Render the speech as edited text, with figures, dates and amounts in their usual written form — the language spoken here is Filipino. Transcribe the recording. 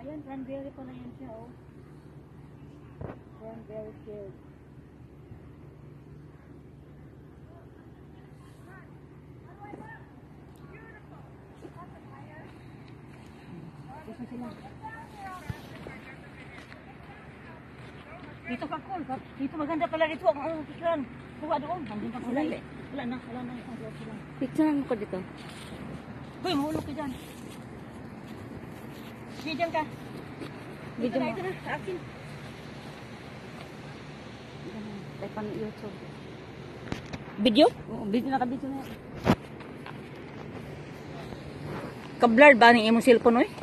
Ayan, cranberry pa na yan siya, oh. Cranberry field. Gusto sila. Dito ka, Kol. Dito maganda pala dito. Ang picturean. Kuha doon. Nandun pa sila. Wala na. Wala na isang doon sila. Picturean ko dito. Hoy, mahulog ka dyan. Sige, dyan ka. Dito na, ito na. Sa akin. Tay pan YouTube. Video? Oo, video na ka-video na. Ka-blurred ba ng imong cellphone, oy?